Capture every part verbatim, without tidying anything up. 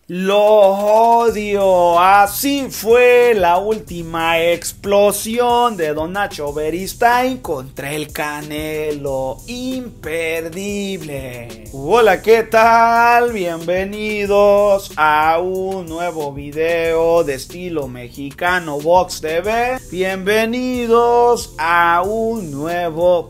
Lo odio, así fue la última explosión de Don Nacho Beristain contra el Canelo, imperdible. Hola, ¿qué tal? Bienvenidos a un nuevo video de estilo mexicano Box T V. Bienvenidos a un nuevo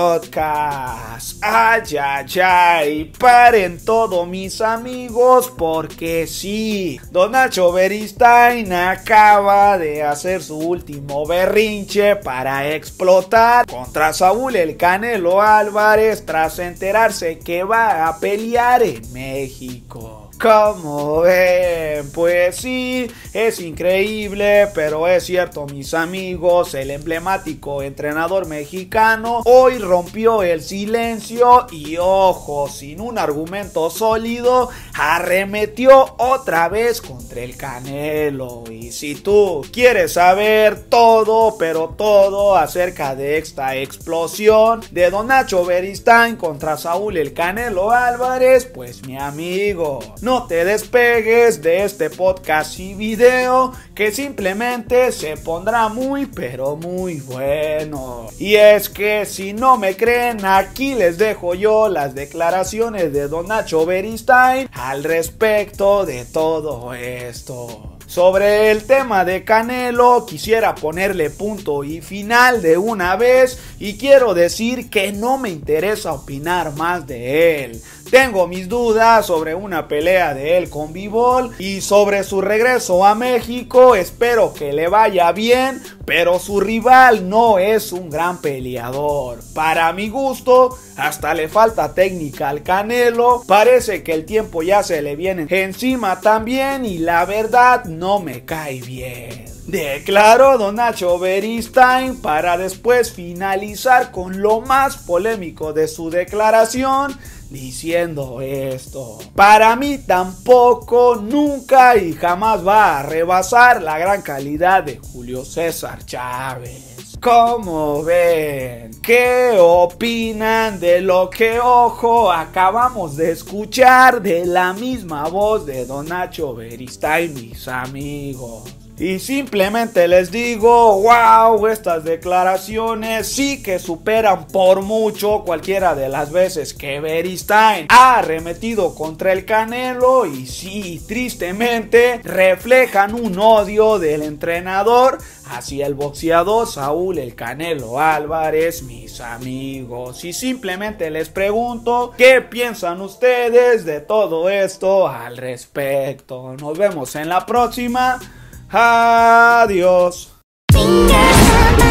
podcast. Ay, ay, ay, paren todo mis amigos porque sí, Don Nacho Beristain acaba de hacer su último berrinche para explotar contra Saúl el Canelo Álvarez tras enterarse que va a pelear en México. Como ven, pues sí, es increíble, pero es cierto, mis amigos, el emblemático entrenador mexicano hoy rompió el silencio y, ojo, sin un argumento sólido, arremetió otra vez contra el Canelo. Y si tú quieres saber todo, pero todo acerca de esta explosión de Don Nacho Beristain contra Saúl el Canelo Álvarez, pues mi amigo, no te despegues de este podcast y video que simplemente se pondrá muy pero muy bueno. Y es que si no me creen, aquí les dejo yo las declaraciones de Don Nacho Beristain al respecto de todo esto. Sobre el tema de Canelo, quisiera ponerle punto y final de una vez y quiero decir que no me interesa opinar más de él. Tengo mis dudas sobre una pelea de él con Bivol y sobre su regreso a México. Espero que le vaya bien, pero su rival no es un gran peleador. Para mi gusto, hasta le falta técnica al Canelo. Parece que el tiempo ya se le viene encima también y la verdad no me cae bien. Declaró Don Nacho Beristain para después finalizar con lo más polémico de su declaración, diciendo esto: para mí tampoco, nunca y jamás va a rebasar la gran calidad de Julio César Chávez. ¿Cómo ven? ¿Qué opinan de lo que, ojo, acabamos de escuchar de la misma voz de Don Nacho Beristain, mis amigos? Y simplemente les digo, wow, estas declaraciones sí que superan por mucho cualquiera de las veces que Beristain ha arremetido contra el Canelo y sí, tristemente reflejan un odio del entrenador hacia el boxeador Saúl el Canelo Álvarez, mis amigos. Y simplemente les pregunto, ¿qué piensan ustedes de todo esto al respecto? Nos vemos en la próxima. Adiós.